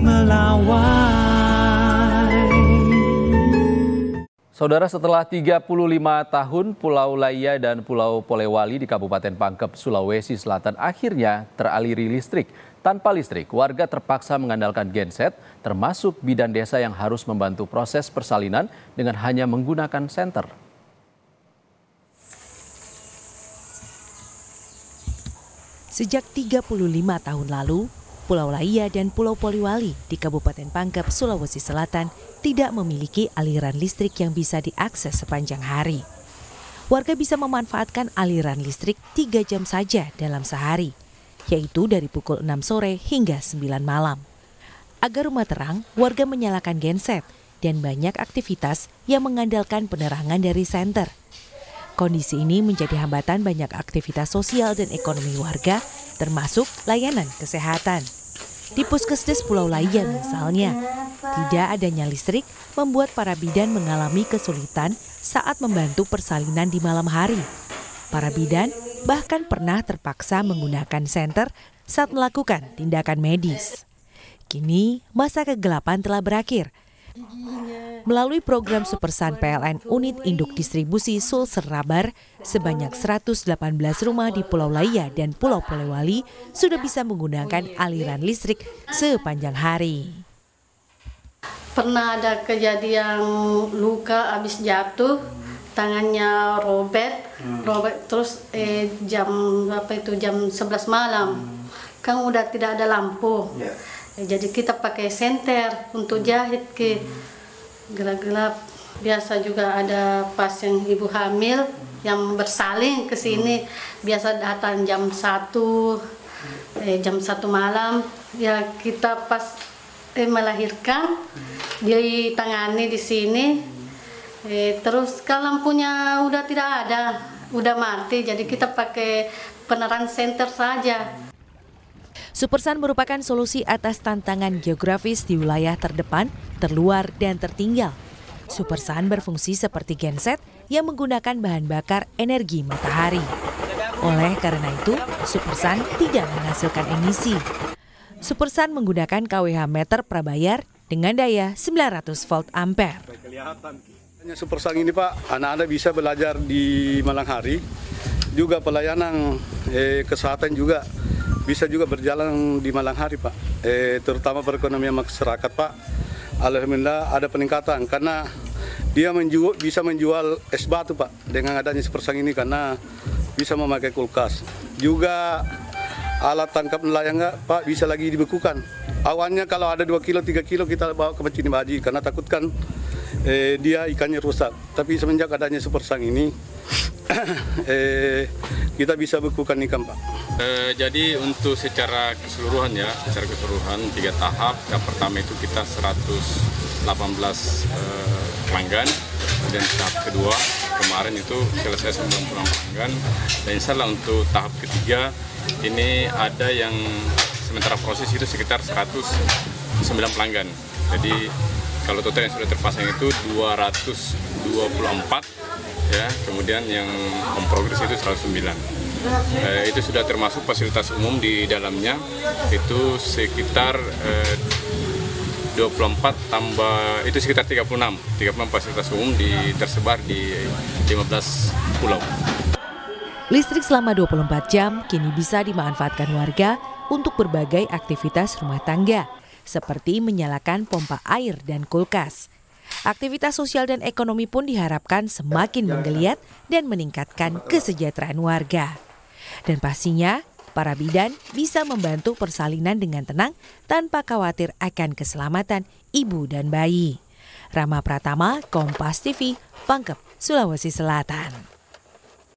melawai. Saudara, setelah 35 tahun Pulau Laya dan Pulau Polewali di Kabupaten Pangkep, Sulawesi Selatan akhirnya teraliri listrik. Tanpa listrik, warga terpaksa mengandalkan genset, termasuk bidan desa yang harus membantu proses persalinan dengan hanya menggunakan senter. Sejak 35 tahun lalu, Pulau Laya dan Pulau Polewali di Kabupaten Pangkep, Sulawesi Selatan tidak memiliki aliran listrik yang bisa diakses sepanjang hari. Warga bisa memanfaatkan aliran listrik 3 jam saja dalam sehari, yaitu dari pukul 6 sore hingga 9 malam. Agar rumah terang, warga menyalakan genset dan banyak aktivitas yang mengandalkan penerangan dari senter. Kondisi ini menjadi hambatan banyak aktivitas sosial dan ekonomi warga, termasuk layanan kesehatan. Di Puskesdes Pulau Laya misalnya, tidak adanya listrik membuat para bidan mengalami kesulitan saat membantu persalinan di malam hari. Para bidan bahkan pernah terpaksa menggunakan senter saat melakukan tindakan medis. Kini masa kegelapan telah berakhir. Melalui program Supersan PLN Unit Induk Distribusi Sulsel Rabar, sebanyak 118 rumah di Pulau Laya dan Pulau Polewali sudah bisa menggunakan aliran listrik sepanjang hari. Pernah ada kejadian luka habis jatuh, tangannya robek terus jam 11 malam. Kan udah tidak ada lampu. Jadi kita pakai senter untuk jahit ke gelap-gelap. Biasa juga ada pasien ibu hamil yang bersalin ke sini. Biasa datang jam 1 malam. Ya kita pas melahirkan dia tangani di sini. Terus kalau lampunya udah tidak ada, udah mati. Jadi kita pakai penerangan senter saja. Supersan merupakan solusi atas tantangan geografis di wilayah terdepan, terluar, dan tertinggal. Supersan berfungsi seperti genset yang menggunakan bahan bakar energi matahari. Oleh karena itu, Supersan tidak menghasilkan emisi. Supersan menggunakan kWh meter prabayar dengan daya 900 volt ampere. Supersan ini Pak, anak-anak bisa belajar di malam hari, juga pelayanan kesehatan juga bisa juga berjalan di malam hari Pak, terutama perekonomian masyarakat Pak. Alhamdulillah ada peningkatan karena dia bisa menjual es batu Pak dengan adanya Supersan ini karena bisa memakai kulkas. Juga alat tangkap nelayan Pak bisa lagi dibekukan. Awalnya kalau ada 2 kilo 3 kilo kita bawa ke Mencini Baji karena takutkan dia ikannya rusak. Tapi semenjak adanya Supersan ini kita bisa bekukan ikan Pak. Jadi untuk secara keseluruhan 3 tahap. Yang pertama itu kita 118 pelanggan, dan tahap kedua kemarin itu selesai 90 pelanggan, dan insya Allah untuk tahap ketiga ini ada yang sementara proses itu sekitar 109 pelanggan. Jadi kalau total yang sudah terpasang itu 224 ya, kemudian yang progres itu 109. Itu sudah termasuk fasilitas umum di dalamnya, itu sekitar 24 tambah itu sekitar 36 fasilitas umum tersebar di 15 pulau. Listrik selama 24 jam kini bisa dimanfaatkan warga untuk berbagai aktivitas rumah tangga, seperti menyalakan pompa air dan kulkas. Aktivitas sosial dan ekonomi pun diharapkan semakin menggeliat dan meningkatkan kesejahteraan warga. Dan pastinya, para bidan bisa membantu persalinan dengan tenang tanpa khawatir akan keselamatan ibu dan bayi. Rama Pratama, Kompas TV, Pangkep, Sulawesi Selatan.